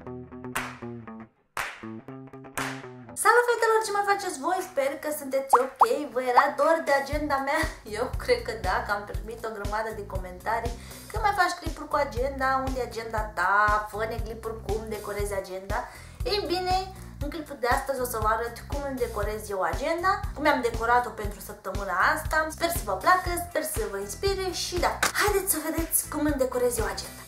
Salut fetelor, ce mai faceți voi? Sper că sunteți ok. Vă era dor de agenda mea? Eu cred că da, că am primit o grămadă de comentarii. Când mai faci clipuri cu agenda? Unde e agenda ta? Fă-ne clipuri cum decorezi agenda. Ei bine, în clipul de astăzi o să vă arăt cum îmi decorez eu agenda, cum am decorat-o pentru săptămâna asta. Sper să vă placă, sper să vă inspire și da, haideți să vedeți cum îmi decorez eu agenda.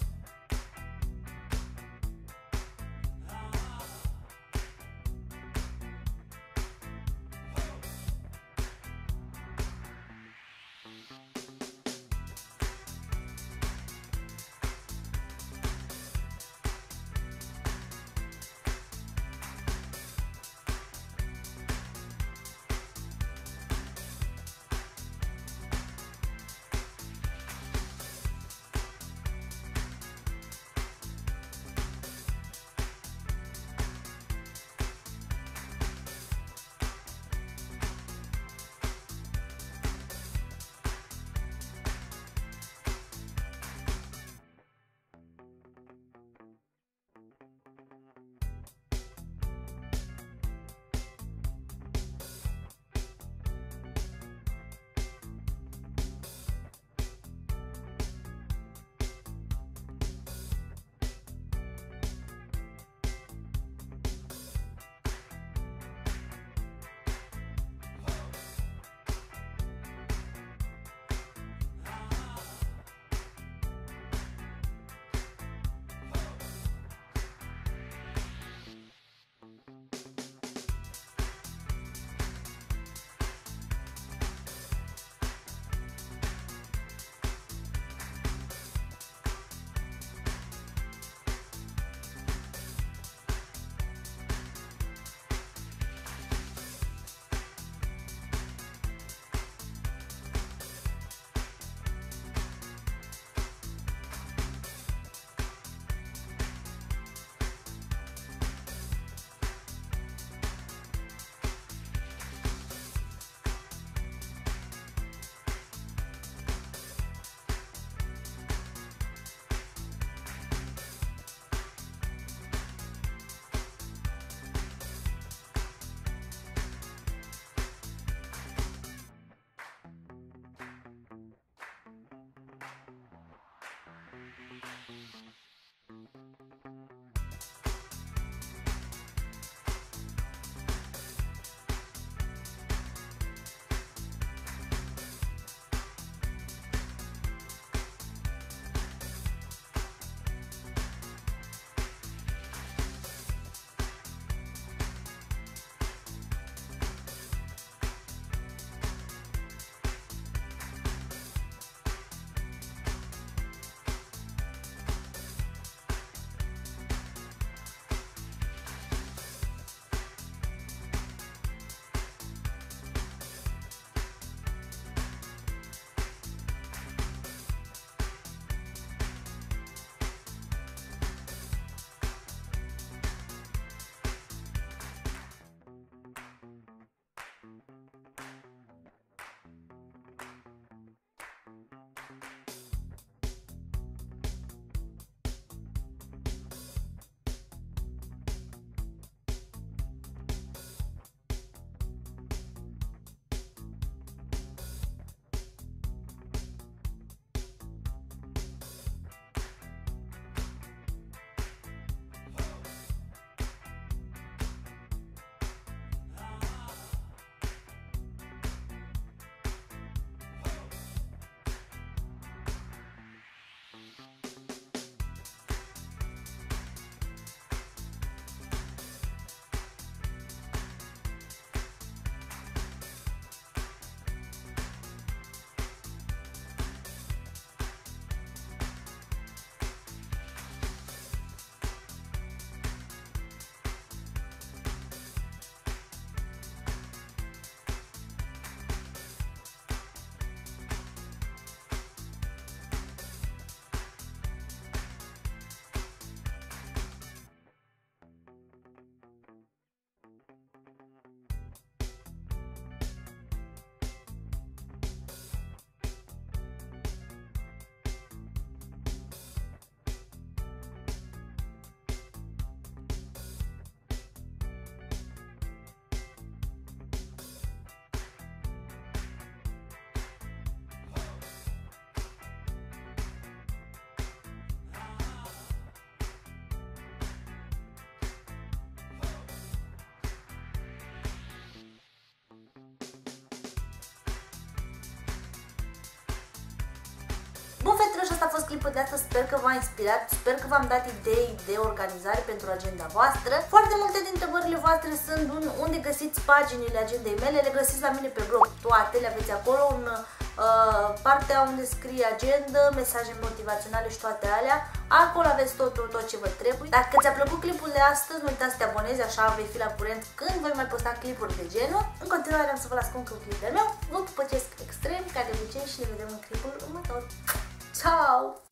fost clipul de astăzi, sper că v-a inspirat, sper că v-am dat idei de organizare pentru agenda voastră. Foarte multe dintre întrebările voastre sunt unde găsiți paginile agendei mele, le găsiți la mine pe blog, toate le aveți acolo în partea unde scrie agenda, mesaje motivaționale și toate alea. Acolo aveți tot ce vă trebuie. Dacă ți-a plăcut clipul de astăzi, nu uitați să te abonezi, așa vei fi la curent când voi mai posta clipuri de genul. În continuare am să vă las cu un clip de meu. Vă pupăcesc extrem, ca de obicei, și ne vedem în clipul următor. Ciao!